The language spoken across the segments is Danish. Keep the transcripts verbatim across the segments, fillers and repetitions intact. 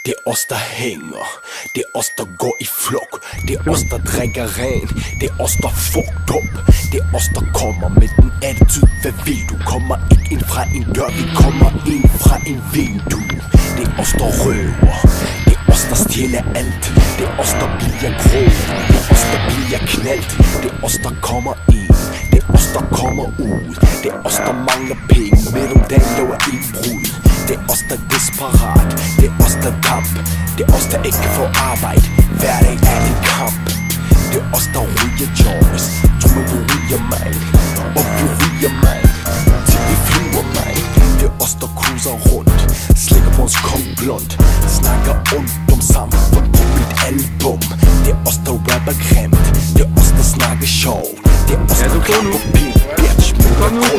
Det er os, der hænger. Det er os, der går i flok. Det er os, der drikker ren. Det er os, der fucked up. Det er os, der kommer med den attitude. Hvad vil du? Kommer ikke ind fra en dør. Vi kommer ind fra en vindue. Det er os, der røver. Det er os, der stjæler alt. Det er os, der bliver grå. Det er os, der bliver knaldt. Det er os, der kommer ind. Det er os, der kommer ud. Det er os, der mangler penge. Mellem dagen laver indbrud. Det er os, der er desperat. Det er os, der er kamp. Det er os, der ikke kan få arbejde. Hver dag er en kamp. Det er os, der ryger joints. Tror du, vi ryger mig? Og vi ryger mig til vi flyver mig. Det er os, der cruiser rundt. Slikker på os kong blond. Snakker ondt om samfund på mit album. Det er os, der rapper grimt. Det er os, der snakker sjov. Det er os, der klapper pink. Bitch, med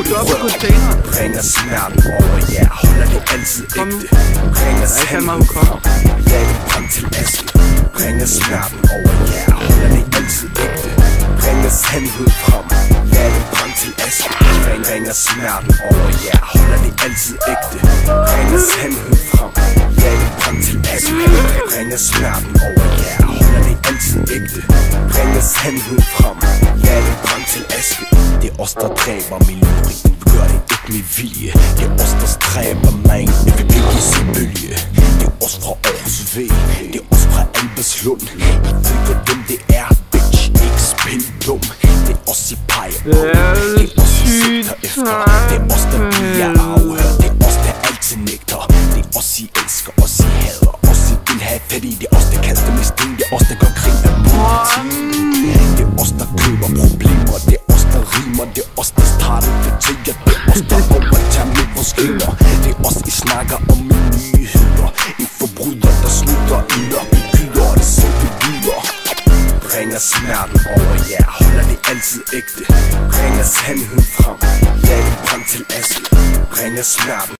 rød. Bringer smerten over, ja. Holder det altid ægte. Bringer sandheden frem. Lad det brænde til aske. Bringer smerten over, ja. Holder det altid ægte. Bringer sandheden frem. Lad det brænde til aske. Bringer smerten over, ja. Holder det altid ægte. Bringer sandheden frem. Lad det brænde til aske. Bringer smerten over, ja. Holder det altid ægte. Bringer sandheden frem. Lad det brænde til aske. Det er os, der dræber min lyrik. Vi gør det ikke med vilje. Det er os, der stræber mig. Jeg vil ikke se bølge. Det er os fra Aarhus V. Det er os fra Albertslund. I ved godt hvem det er, bitch. Ikke spil dum. Det er os, I peger på. Det er os, I sigter efter. Det er os, der bliver afhørt. Det er os, der altid nægter. Det er os, I elsker. Os, I hader. Os, I vil have fat i. Det er os, der kaster med sten. Det er os, der gør krig af politi. Det er os, der køber problemer. Det er os, der rimer. Det er os, der starter det til. Det er os, der overtager med vores kvinder. Det er os, I snakker om i nyheder. En forbryder, der slutter i mørke byer. Og det selv bebyder. Bringer smerten over, ja. Holder det altid ægte. Bringer sandheden frem. Lad det brænde til aske. Bringer smerten.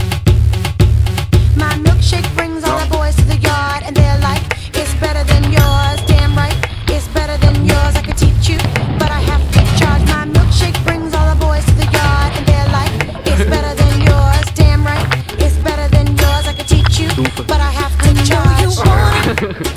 My milkshake brings all the boys to the yard, and they're like, it's better than yours. Damn right, it's better than yours. I could teach you, but I have to charge. My milkshake brings all the boys to the yard, and they're like, it's better than yours. Damn right, it's better than yours. I could teach you, but I have to charge.